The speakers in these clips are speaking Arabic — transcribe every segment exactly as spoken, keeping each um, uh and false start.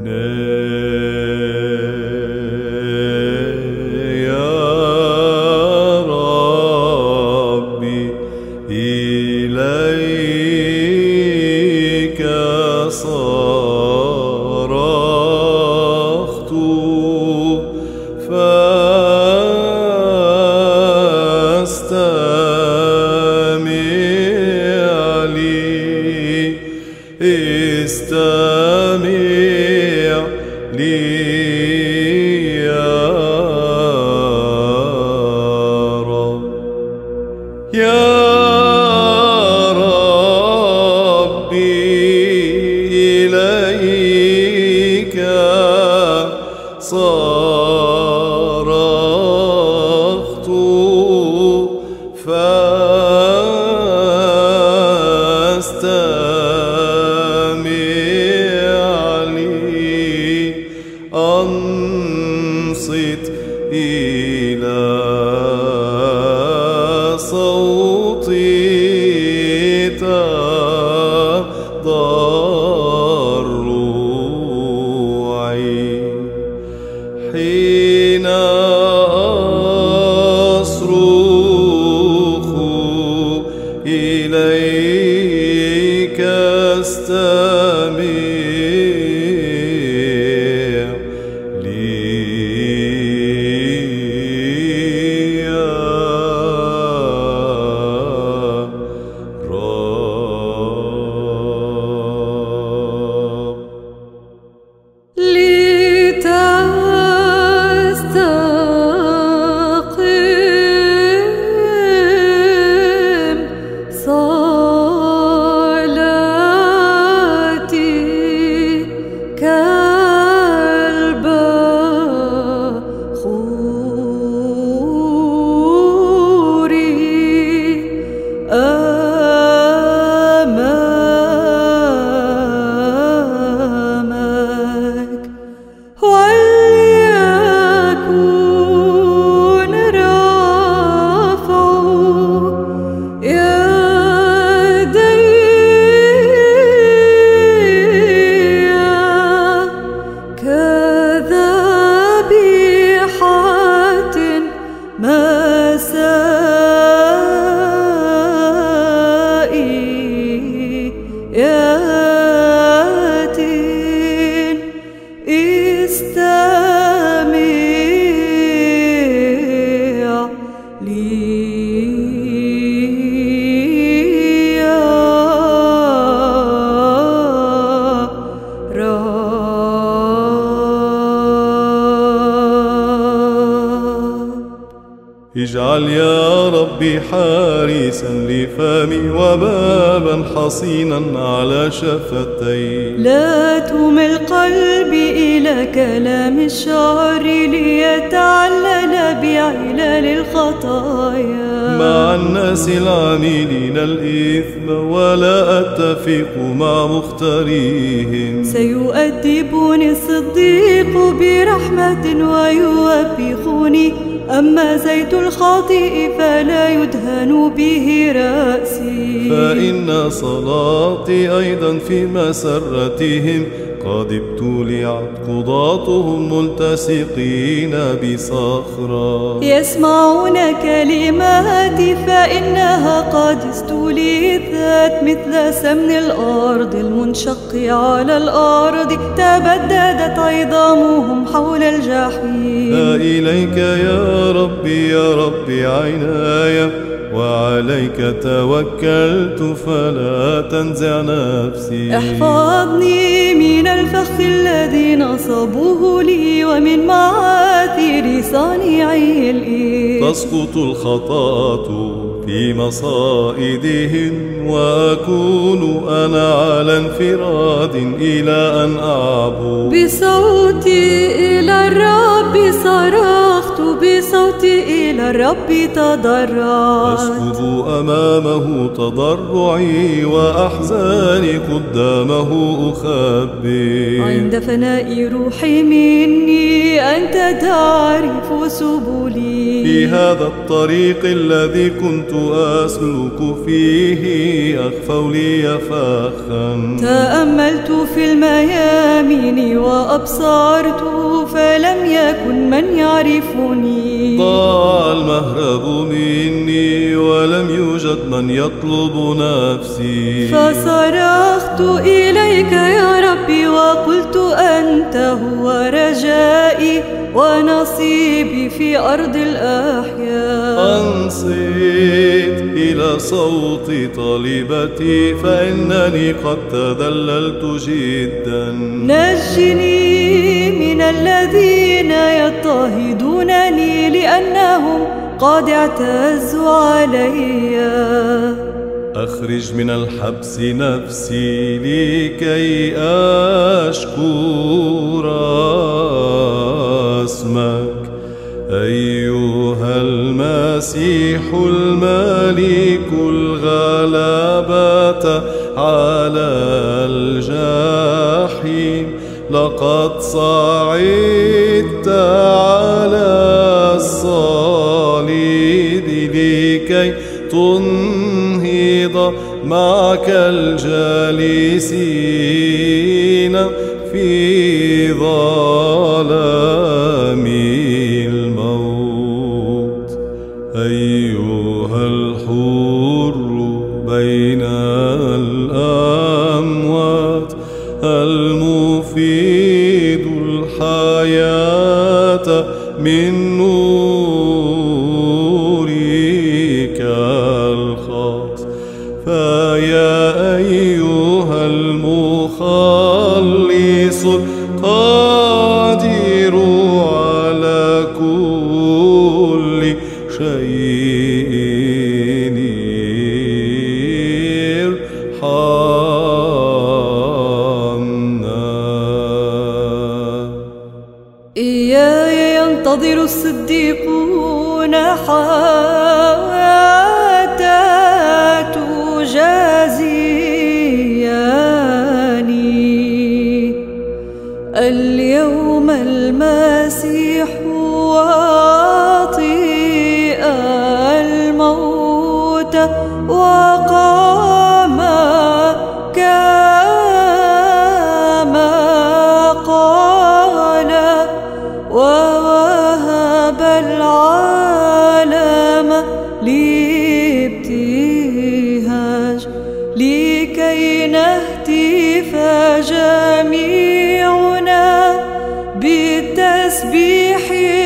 اجعل يا ربي حارسا لفمي وبابا حصينا على شفتي. لا تمل قلبي إلى كلام الشعر ليتعلل بعلل الخطايا مع الناس العاملين الإثم ولا أتفق مع مختاريهم. سيؤدبني الصديق برحمة ويوبخني، أما زيت الخاطئ فلا يدهن به رأسي. فإن صلاتي أيضا في مسرتهم قد ابتلعت قضاتهم ملتصقين بصخرة. يسمعون كلماتي فإنها قد استليثت مثل سمن الأرض المنشق على الأرض، تبددت عظامهم حول الجحيم. إليك يا ربي يا ربي عيناي، وعليك توكلت فلا تنزع نفسي. احفظني من الفخ الذي نصبوه لي ومن معاثر صانعي الإثم. تسقط الخطاة في مصائدهم وأكون أنا على انفراد إلى أن أعبد. بصوتي إلى الرب صرخت، بصوتي إلى إلى الرب تضرعت. أسكب أمامه تضرعي وأحزاني قدامه أخبي. عند فناء روحي مني أنت تعرف سبلي. في هذا الطريق الذي كنت أسلك فيه أخفوا لي فخا. تأملت في الميامين وأبصرت فلم يكن من يعرفني. ضاع المهرب مني ولم يوجد من يطلب نفسي. فصرخت إليك يا ربي وقلت أنت هو رجائي ونصيبي في أرض الأحياء. أنصت إلى صوت طالبتي فإنني قد تذللت جدا. نجني من الذين يضطهدونني لأنهم قد اعتزوا علي. أخرج من الحبس نفسي لكي أشكر اسمك أيها المسيح الملك الغلبة على الجحيم. لقد صعدت على الصليب لكي تنهض معك الجالسين في ظلام الموت. أيها الحر بين الأموات المفيد الحياة من نورك الخاص. فيا أيها المخلص القادر على كل شيء ارحمنا. إياي ينتظر الصديقون حتى تجازيني. اليوم المسيح وطئ الموت وقام كما قال ووهب العالم لابتهاج لكي نهتف جميعنا بالتسبيح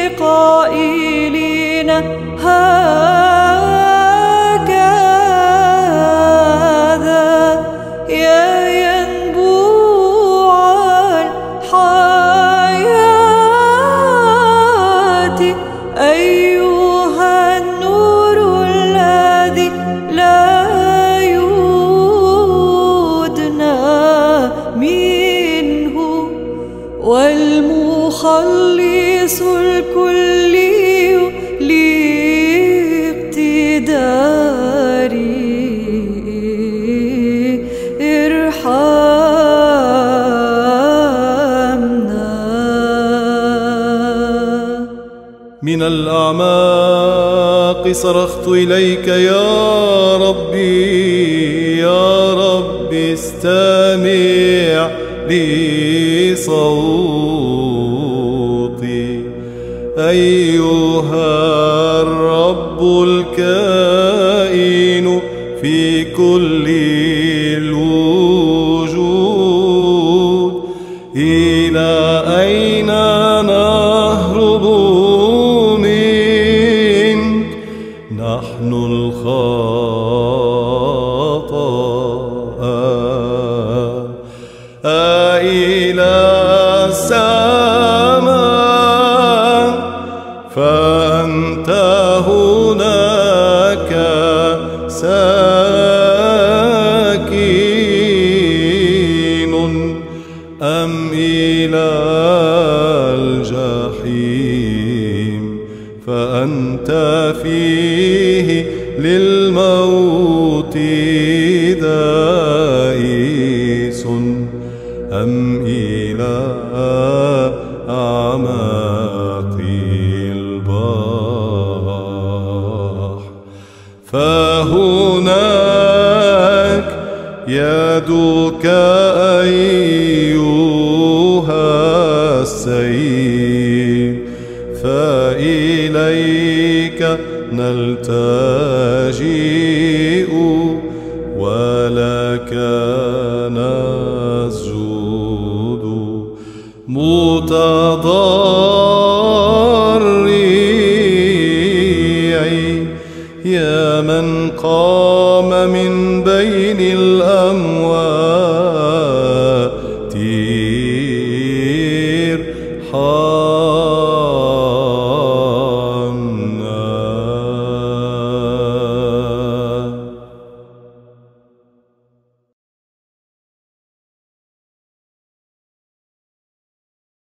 قائلين هكذا يا ينبوع الحياة أيها النور الذي لا يدنى منه والمخلص الكلي لاقتداري ارحمنا. من الأعماق صرخت إليك يا ربي يا ربي استمع لصوتي. أيها الرب الكائن في كل الوجود إلى أين نهرب منك نحن الخطاء إلى السماء فأنت هناك ساكن فيه للموت دائس أم إلى أعماق البحر فهناك يدك أيها السيد فإليك نلتجئ ولك نسجد متضرعين يا من قال